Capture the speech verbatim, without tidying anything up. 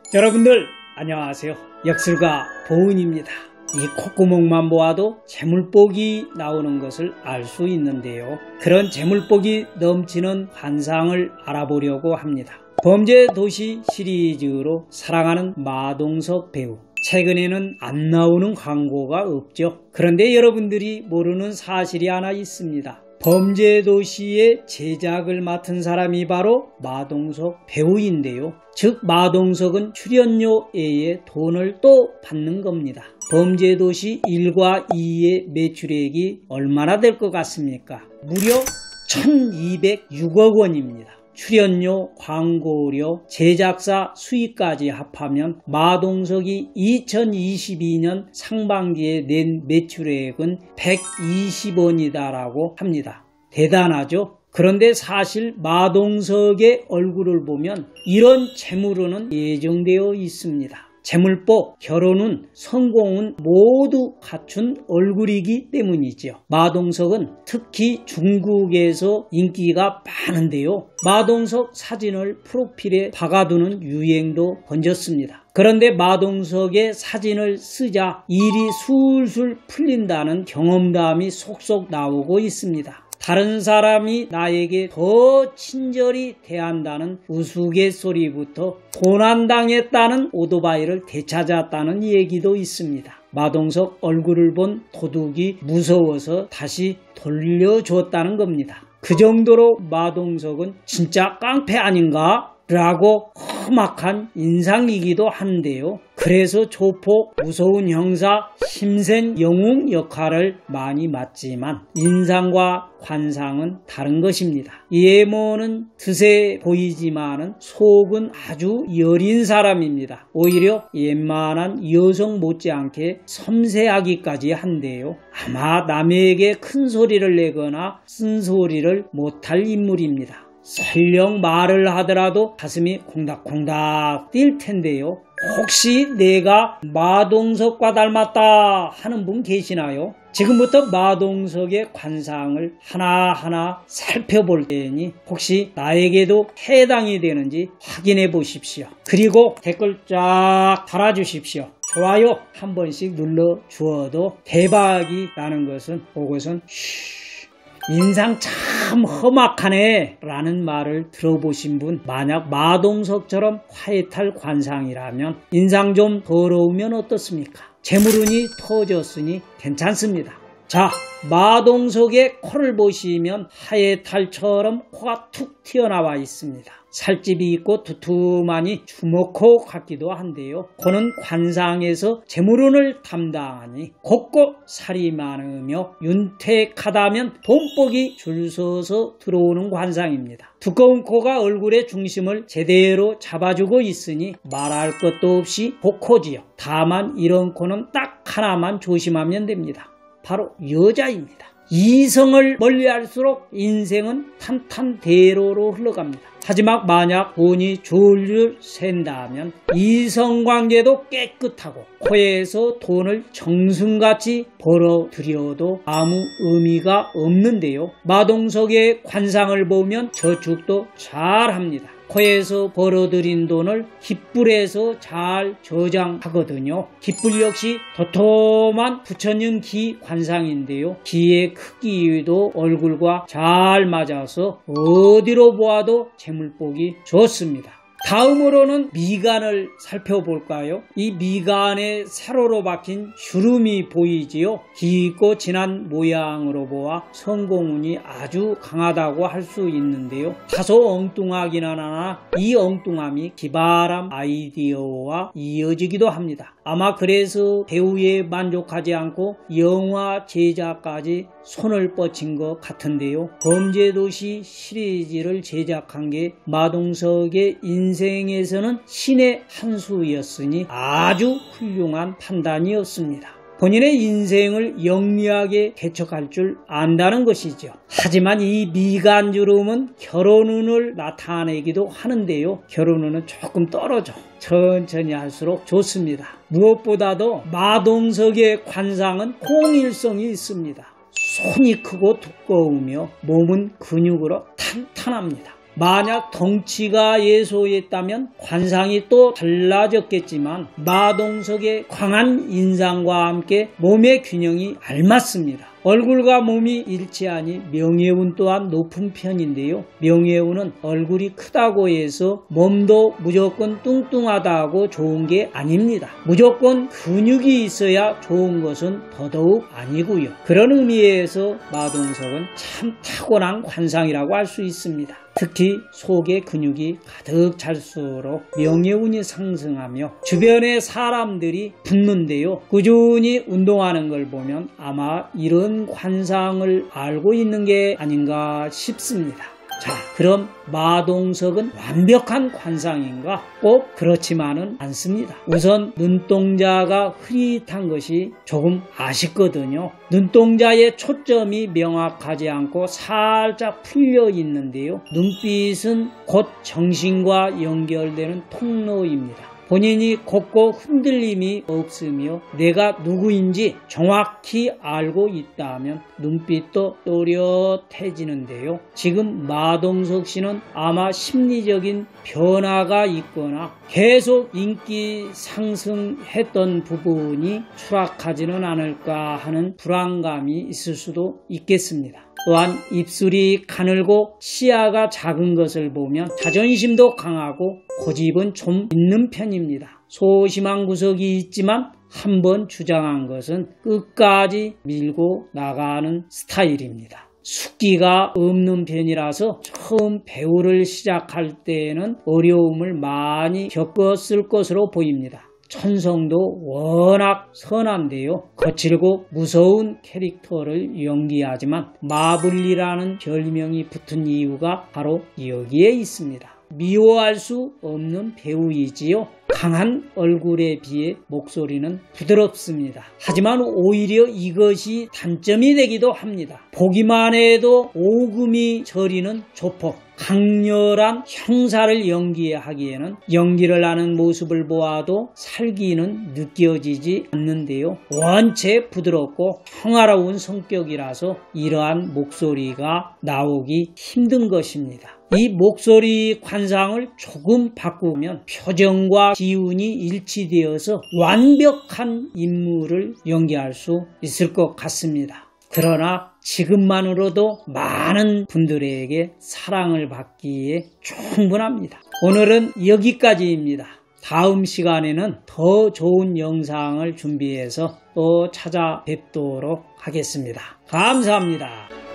여러분들 안녕하세요. 역술가 보은입니다. 이 콧구멍만 보아도 재물복이 나오는 것을 알 수 있는데요. 그런 재물복이 넘치는 관상을 알아보려고 합니다. 범죄도시 시리즈로 사랑하는 마동석 배우, 최근에는 안 나오는 광고가 없죠. 그런데 여러분들이 모르는 사실이 하나 있습니다. 범죄도시의 제작을 맡은 사람이 바로 마동석 배우인데요. 즉 마동석은 출연료에 돈을 또 받는 겁니다. 범죄도시 일과 이의 매출액이 얼마나 될 것 같습니까? 무려 천이백육억 원입니다. 출연료, 광고료, 제작사 수익까지 합하면 마동석이 이천이십이 년 상반기에 낸 매출액은 백이십 원이다라고 합니다. 대단하죠? 그런데 사실 마동석의 얼굴을 보면 이런 재물은 예정되어 있습니다. 재물복, 결혼은, 성공은 모두 갖춘 얼굴이기 때문이죠. 마동석은 특히 중국에서 인기가 많은데요. 마동석 사진을 프로필에 박아두는 유행도 번졌습니다. 그런데 마동석의 사진을 쓰자 일이 술술 풀린다는 경험담이 속속 나오고 있습니다. 다른 사람이 나에게 더 친절히 대한다는 우스갯소리부터 고난당했다는 오토바이를 되찾았다는 얘기도 있습니다. 마동석 얼굴을 본 도둑이 무서워서 다시 돌려줬다는 겁니다. 그 정도로 마동석은 진짜 깡패 아닌가? 라고 험악한 인상이기도 한데요. 그래서 조폭, 무서운 형사, 힘센 영웅 역할을 많이 맡지만 인상과 관상은 다른 것입니다. 외모는 드세 보이지만 속은 아주 여린 사람입니다. 오히려 웬만한 여성 못지않게 섬세하기까지 한데요. 아마 남에게 큰 소리를 내거나 쓴소리를 못할 인물입니다. 설령 말을 하더라도 가슴이 콩닥콩닥 뛸 텐데요. 혹시 내가 마동석과 닮았다 하는 분 계시나요? 지금부터 마동석의 관상을 하나하나 살펴볼 테니 혹시 나에게도 해당이 되는지 확인해 보십시오. 그리고 댓글 쫙 달아주십시오. 좋아요 한 번씩 눌러 주어도 대박이 나는 것은 그것은 쉬 인상 참 험악하네 라는 말을 들어보신 분, 만약 마동석처럼 화해탈 관상이라면 인상 좀 더러우면 어떻습니까? 재물운이 터졌으니 괜찮습니다. 자, 마동석의 코를 보시면 하회탈처럼 코가 툭 튀어나와 있습니다. 살집이 있고 두툼하니 주먹코 같기도 한데요. 코는 관상에서 재물운을 담당하니 곱고 살이 많으며 윤택하다면 돈복이 줄 서서 들어오는 관상입니다. 두꺼운 코가 얼굴의 중심을 제대로 잡아주고 있으니 말할 것도 없이 복코지요. 다만 이런 코는 딱 하나만 조심하면 됩니다. 바로 여자입니다. 이성을 멀리할수록 인생은 탄탄대로로 흘러갑니다. 하지만 만약 돈이 줄줄 샌다면 이성관계도 깨끗하고 코에서 돈을 정승같이 벌어들여도 아무 의미가 없는데요. 마동석의 관상을 보면 저축도 잘합니다. 코에서 벌어들인 돈을 깃불에서 잘 저장하거든요. 깃불 역시 도톰한 부처님 기 관상인데요. 기의 크기도 얼굴과 잘 맞아서 어디로 보아도 재물복이 좋습니다. 다음으로는 미간을 살펴볼까요? 이 미간에 세로로 박힌 주름이 보이지요? 깊고 진한 모양으로 보아 성공운이 아주 강하다고 할 수 있는데요. 다소 엉뚱하긴 하나 이 엉뚱함이 기발한 아이디어와 이어지기도 합니다. 아마 그래서 배우에 만족하지 않고 영화 제작까지 손을 뻗친 것 같은데요. 범죄도시 시리즈를 제작한 게 마동석의 인생에서는 신의 한 수였으니 아주 훌륭한 판단이었습니다. 본인의 인생을 영리하게 개척할 줄 안다는 것이죠. 하지만 이 미간주름은 결혼운을 나타내기도 하는데요. 결혼운은 조금 떨어져 천천히 할수록 좋습니다. 무엇보다도 마동석의 관상은 홍일성이 있습니다. 손이 크고 두꺼우며 몸은 근육으로 탄탄합니다. 만약 덩치가 예소했다면 관상이 또 달라졌겠지만 마동석의 광한 인상과 함께 몸의 균형이 알맞습니다. 얼굴과 몸이 일치하니 명예운 또한 높은 편인데요. 명예운은 얼굴이 크다고 해서 몸도 무조건 뚱뚱하다고 좋은 게 아닙니다. 무조건 근육이 있어야 좋은 것은 더더욱 아니고요. 그런 의미에서 마동석은 참 탁월한 관상이라고 할 수 있습니다. 특히 속에 근육이 가득 찰수록 명예운이 상승하며 주변의 사람들이 붙는데요. 꾸준히 운동하는 걸 보면 아마 이런 관상을 알고 있는 게 아닌가 싶습니다. 자, 그럼 마동석은 완벽한 관상인가? 꼭 그렇지만은 않습니다. 우선 눈동자가 흐릿한 것이 조금 아쉽거든요. 눈동자의 초점이 명확하지 않고 살짝 풀려 있는데요. 눈빛은 곧 정신과 연결되는 통로입니다. 본인이 곱고 흔들림이 없으며 내가 누구인지 정확히 알고 있다면 눈빛도 또렷해지는데요. 지금 마동석 씨는 아마 심리적인 변화가 있거나 계속 인기 상승했던 부분이 추락하지는 않을까 하는 불안감이 있을 수도 있겠습니다. 또한 입술이 가늘고 시야가 작은 것을 보면 자존심도 강하고 고집은 좀 있는 편입니다. 소심한 구석이 있지만 한번 주장한 것은 끝까지 밀고 나가는 스타일입니다. 숙기가 없는 편이라서 처음 배우를 시작할 때에는 어려움을 많이 겪었을 것으로 보입니다. 천성도 워낙 선한데요. 거칠고 무서운 캐릭터를 연기하지만 마블리라는 별명이 붙은 이유가 바로 여기에 있습니다. 미워할 수 없는 배우이지요. 강한 얼굴에 비해 목소리는 부드럽습니다. 하지만 오히려 이것이 단점이 되기도 합니다. 보기만 해도 오금이 저리는 조폭, 강렬한 형사를 연기하기에는 연기를 하는 모습을 보아도 살기는 느껴지지 않는데요. 원체 부드럽고 평화로운 성격이라서 이러한 목소리가 나오기 힘든 것입니다. 이 목소리 관상을 조금 바꾸면 표정과 기운이 일치되어서 완벽한 인물을 연기할 수 있을 것 같습니다. 그러나 지금만으로도 많은 분들에게 사랑을 받기에 충분합니다. 오늘은 여기까지입니다. 다음 시간에는 더 좋은 영상을 준비해서 또 찾아뵙도록 하겠습니다. 감사합니다.